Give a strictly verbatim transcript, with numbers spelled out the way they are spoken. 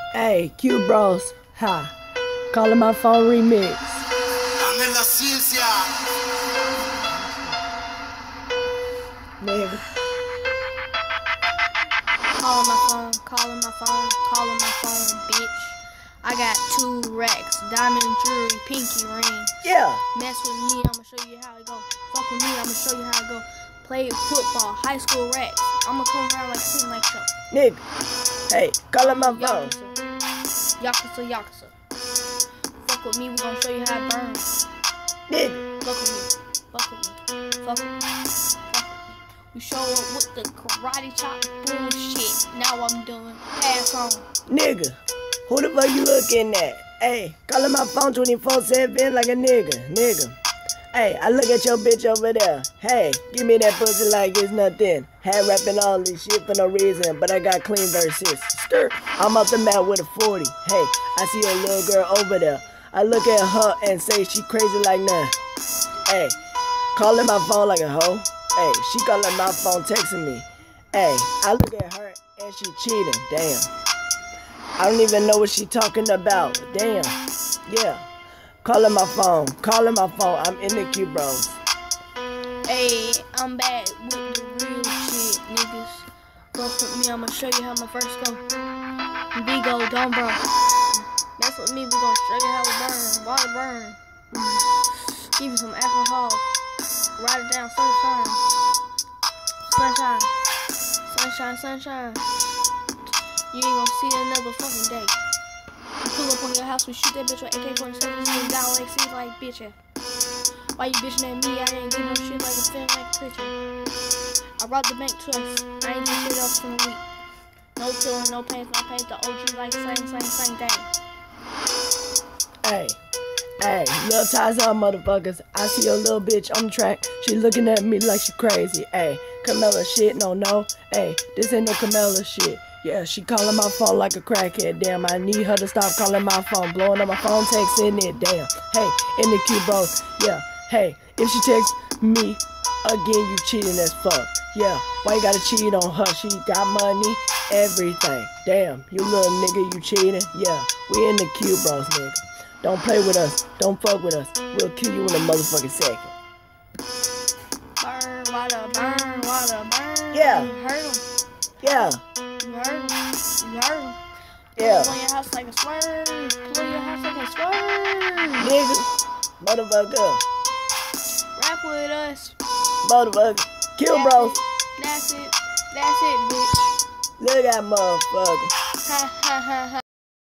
Hey, Q Bros, ha. Calling my phone remix. I'm la ciencia. Nigga. Calling my phone, calling my phone, calling my phone, bitch. I got two racks, diamond jewelry, pinky ring. Yeah. Mess with me, I'ma show you how it go. Fuck with me, I'ma show you how it go. Play football, high school racks. I'ma come around like King like so. Nigga. Hey, calling my phone. Yakuza, Yakuza. Fuck with me, we gon' show you how it burns. Nigga. Fuck with me, fuck with me, fuck with me, fuck with me. We show up with the karate chop bullshit. Now I'm done. Pass on. Nigga. Who the fuck you looking at? Hey, calling my phone twenty-four seven like a nigga. Nigga. Hey, I look at your bitch over there. Hey, give me that pussy like it's nothing. Had rapping all this shit for no reason, but I got clean verses. Stir, I'm up the mat with a forty. Hey, I see a little girl over there. I look at her and say she crazy like nah. Hey, calling my phone like a hoe. Hey, she calling my phone texting me. Hey, I look at her and she cheating. Damn. I don't even know what she talking about. Damn. Yeah. Calling my phone, calling my phone, I'm in the Q Bros. Hey, I'm back with the real shit, niggas. Fuck with me, I'ma show you how my first go. We go, don't burn. Mess with me, we gon' show you how it burn. Water burn. Mm. Give you some alcohol. Write it down, sunshine. Sunshine. Sunshine, sunshine. You ain't gonna see another fucking day. Pull up on your house, we shoot that bitch with A K forty-seven, down like see like bitch. Why you bitching at me? I ain't do no shit like a film like a creature. I robbed the bank twice. I ain't do shit else from a week. No killing, no pain, I paid the O G like same, same, same thing. Hey, hey, little ties on motherfuckers. I see a little bitch on the track. She looking at me like she crazy. Hey, Camilla shit, no, no. Hey, this ain't no Camilla shit. Yeah, she calling my phone like a crackhead. Damn, I need her to stop calling my phone. Blowing up my phone, texting it. Damn. Hey, in the Q Bros. Yeah. Hey, if she texts me again, you cheating as fuck. Yeah. Why you gotta cheat on her? She got money, everything. Damn, you little nigga, you cheating. Yeah. We in the Q Bros, nigga. Don't play with us. Don't fuck with us. We'll kill you in a motherfucking second. Burn, water, burn, water, burn. Yeah. You heard him. Yeah. You heard him. You heard him. Yeah. Pull on your house like a swerve. Pull on your house like a swerve. Nigga. Motherfucker. Rap with us. Motherfucker. Q That's Bros. it. That's it. That's it, bitch. Look at that motherfucker. Ha ha ha ha.